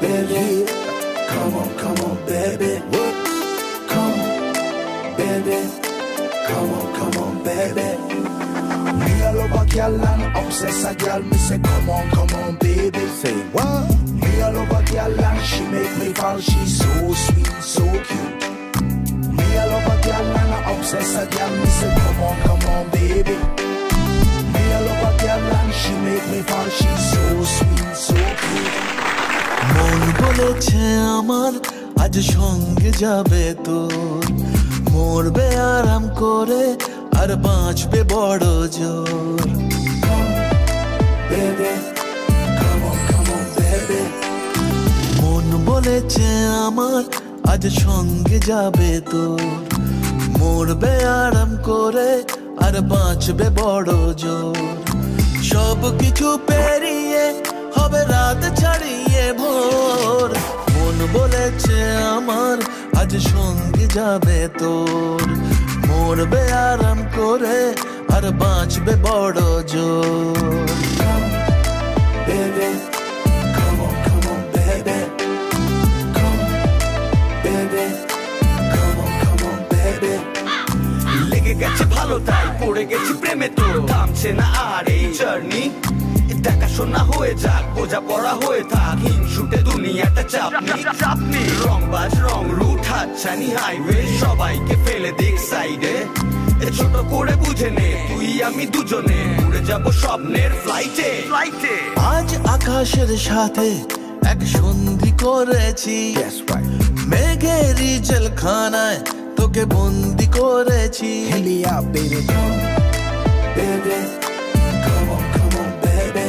baby. Come on, baby. Come on, baby. Come on, baby. Me a love a girl and obsess a girl. Me say, come on, baby. Say what? Me a love a girl and she make me fall. She's so sweet, so cute. Me a love a girl and I obsess a girl. Me say, come on, baby. Me a love a girl and she make me fall. She's so sweet, so cute. মন বলেছে আমার আজ সঙ্গে যাবে তোর মরবে আরাম করে আর বাঁচবে বড় জোর Baby, come on, baby. মন বলেছে আমার আজ সঙ্গে যাবে তোর মরবে আরাম করে আর বাঁচবে বড় জোর সব কিছু পেরিয়ে হবে রাত ছাড়িয়ে ভোর মন বলেছে আমার আজ সঙ্গে যাবে তোর মরবে আরাম করে আর বাঁচবে বড় জোর Baby, come on, baby. Come, baby. Come on, baby. লেগে গেছে ভালো তাই পড়ে গেছি প্রেমে তোর থামছে না আর এই জার্নি দেখাশোনা হয়ে যাক বোঝা পড়া হয়ে থাক হিংসুটে দুনিয়াটা চাপনি রংবাজ রং রুট হাতছানি হাইওয়ে সবাইকে ফেলে দিক সাইডে ছোট করে বুঝে নে তুই আমি দুজনে উড়ে যাব স্বপ্নের ফ্লাইটে আজ আকাশের সাথে এক সন্ধি করেছি মেঘেরই জেলখানায় তোকে বন্দি করেছি Hit me out, baby. Come, baby. Come on, baby.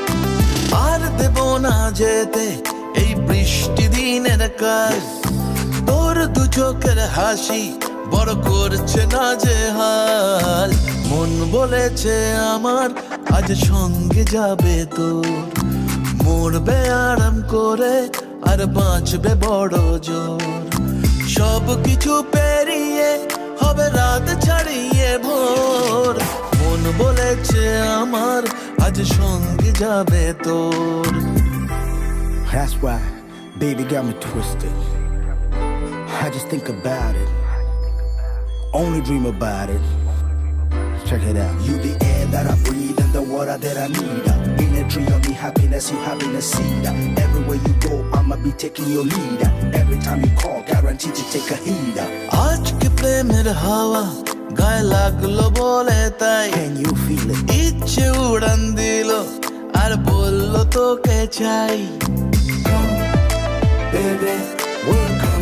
আর দেব না যেতে এই বৃষ্টি দিনের কাজ তোর দু চোখের হাসি বড় করছে না যে হাল মন বলেছে আমার আজ সঙ্গে যাবে তোর মরবে আরাম করে আর বাঁচবে বড় জোর সব কিছু পেরিয়ে হবে রাত ছাড়িয়ে ভোর মন বলেছে আমার আজ সঙ্গে যাবে তোর That's why baby got me twisted. I just think about it, only dream about it. Check it out. You the air that I breathe and the water that I need. In a tree of me happiness, you having a seed. Everywhere you go, I'ma be taking your lead. Every time you call, guaranteed to take a heed. আজকে প্রেমের হাওয়া গায়ে লাগলো বলে তাই Can you feel it? ইচ্ছে উড়ান দিল আর বললো তোকে চাই Come, baby, we'll come.